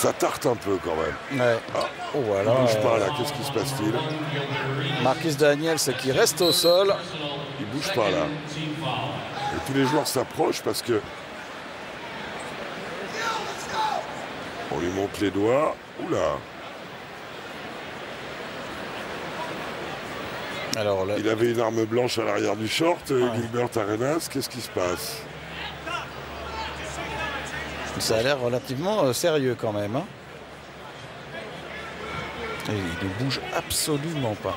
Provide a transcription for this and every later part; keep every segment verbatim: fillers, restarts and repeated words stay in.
Ça tarte un peu quand même. Ouais. Ah, oh, voilà, il bouge euh, pas là, qu'est-ce qui se passe-t-il? Marcus Daniels qui reste au sol. Il bouge pas là. Et tous les joueurs s'approchent parce que on lui montre les doigts. Oula. Alors, là... Il avait une arme blanche à l'arrière du short, ouais. Gilbert Arenas. Qu'est-ce qui se passe? Ça a l'air relativement euh, sérieux quand même. Hein. Et il ne bouge absolument pas.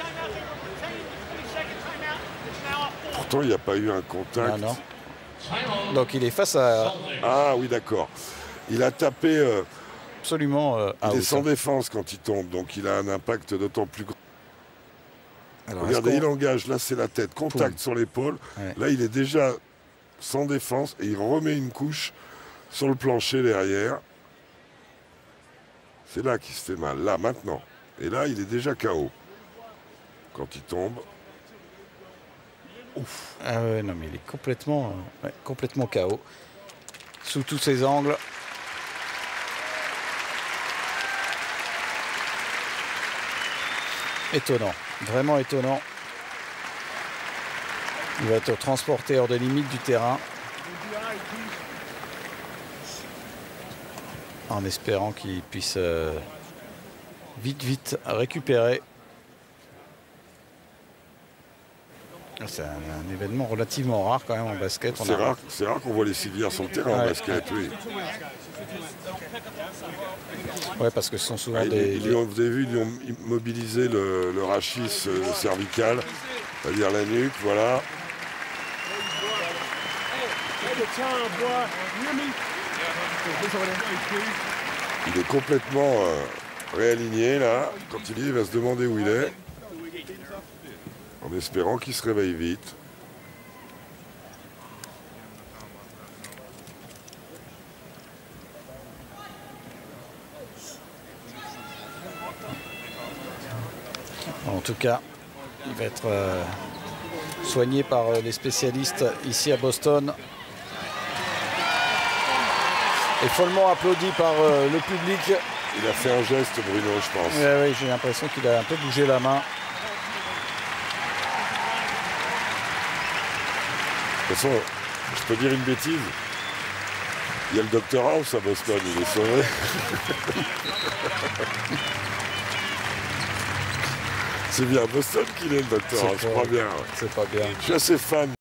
Pourtant, il n'y a pas eu un contact. Non, non. Donc il est face à... Ah oui, d'accord. Il a tapé... Euh... Absolument. Euh, il out, est sans hein. défense quand il tombe, donc il a un impact d'autant plus grand. Alors, regardez, il engage, là c'est la tête, contact Poum. Sur l'épaule. Ouais. Là, il est déjà sans défense et il remet une couche sur le plancher derrière. C'est là qu'il se fait mal, là, maintenant. Et là, il est déjà K O. Quand il tombe. Ouf. Ah ouais, non, mais il est complètement, euh, ouais, complètement K O. Sous tous ses angles. Étonnant, vraiment étonnant. Il va être transporté hors des limites du terrain. En espérant qu'il puisse euh, vite, vite récupérer. C'est un, un événement relativement rare quand même en basket. C'est rare, c'est rare qu'on voit les civières sur le terrain ouais. en basket, oui. Ouais, parce que ce sont souvent ah, des... Ils, ils ont, vous avez vu, ils ont mobilisé le, le rachis euh, cervical, c'est-à-dire la nuque, voilà. Il est complètement euh, réaligné là. Quand il dit, il va se demander où il est. En espérant qu'il se réveille vite. En tout cas, il va être euh, soigné par euh, les spécialistes ici à Boston. Et follement applaudi par euh, le public. Il a fait un geste, Bruno, je pense. Oui, oui, j'ai l'impression qu'il a un peu bougé la main. De toute façon, je peux dire une bêtise. Il y a le docteur House à Boston, il est sauvé. C'est bien à Boston qu'il est, le docteur House, je crois bien. Ouais. C'est pas bien. Je suis assez fan.